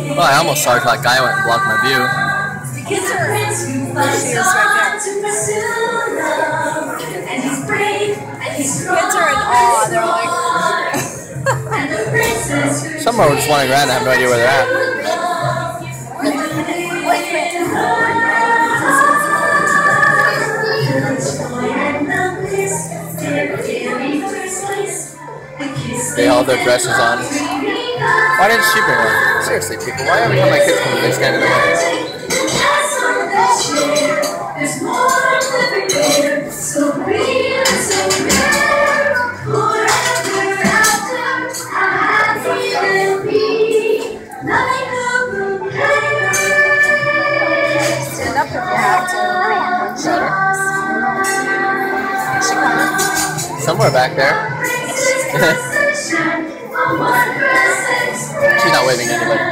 Well, I almost saw her till that guy went and blocked my view. The kids are there. She is right there. Kids are in awe. They're like. Some are just wandering around and have no idea where they're at. They all have their dresses on. Why didn't she bring one? Seriously, people, why every time my kids come, they stand in the way? Stand up if you have to. Somewhere back there. She's not waving at anybody.